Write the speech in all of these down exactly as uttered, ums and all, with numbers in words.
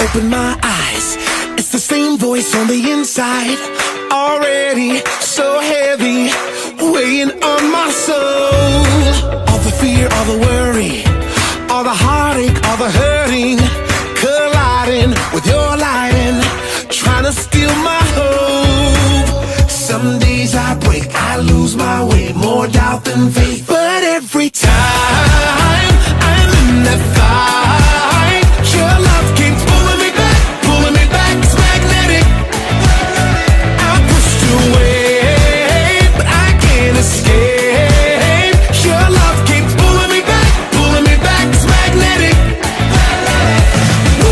open my eyes, it's the same voice on the inside, already so heavy, weighing on my soul. All the fear, all the worry, all the heartache, all the hurting, colliding with your lighting, trying to steal my hope. Some days I break, I lose my way, more doubt than faith. But every time I'm in that fight, your love keeps pulling me back, pulling me back, it's magnetic. I'm pushed away, but I can't escape. Your love keeps pulling me back, pulling me back, it's magnetic. Ooh,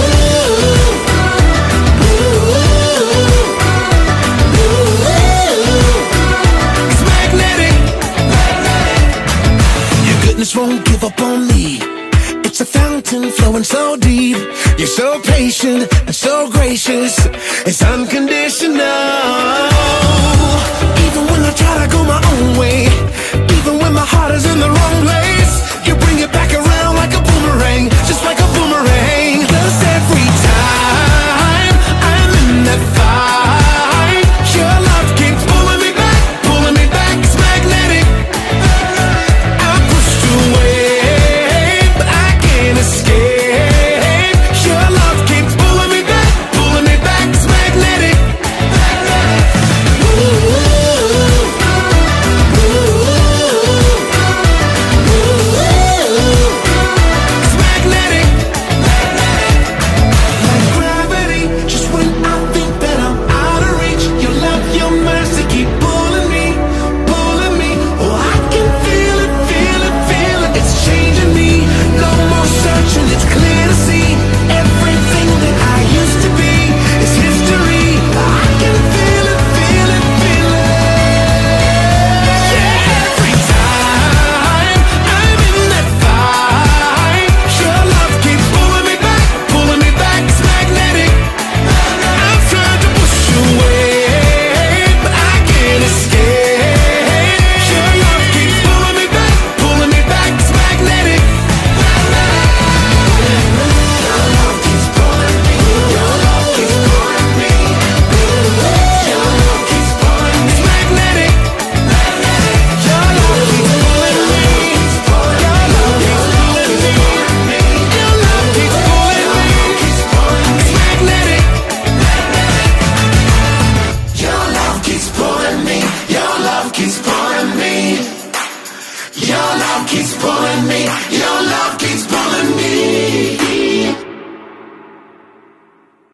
ooh, ooh, it's magnetic. Your goodness won't give up on me. It's a fountain flowing so deep. You're so patient and so gracious. It's unconditional. Even when I try to go my own way, even when my heart is in the wrong place, you bring it back around like a boomerang, just like a boomerang. 'Cause every time I'm in that fight, your love keeps pulling me back, pulling me back, it's magnetic. I'm pushed away, but I can't escape. Your love keeps pulling me back, pulling me back, it's magnetic. Ooh, ooh, ooh, it's magnetic. Like gravity, just when I think that I'm out of reach, your love, your mercy keep pulling me, pulling me. Oh, I can feel it, feel it, feel it. It's changing me. No more searching, it's clear to see. Everything that I used to be is history. I can feel it, feel it, feel it. Yeah, every time I'm in that fight, your love keeps pulling me back, pulling me back, it's magnetic. I've tried to push away, but I can't escape. Your love keeps pulling me back, pulling me back, it's magnetic. Your love keeps pulling me, your love keeps pulling me, your love keeps pulling me, it's magnetic. Your love keeps pulling me, your love keeps pulling me, your love keeps pulling me, it's magnetic. Your love keeps pulling me, your love keeps pulling me, your love keeps pulling me, your love keeps pulling me.